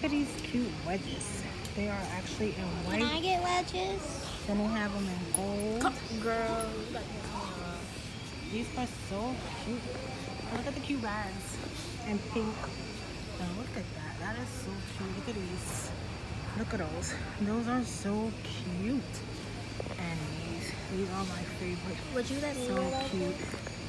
Look at these cute wedges. They are actually in white. Can I get wedges? Then they have them in gold. Girl, These are so cute. Look at the cute bags. And pink. Now look at that. That is so cute. Look at these. Look at those. Those are so cute. And these are my favorite. Would you let me So wear cute. those?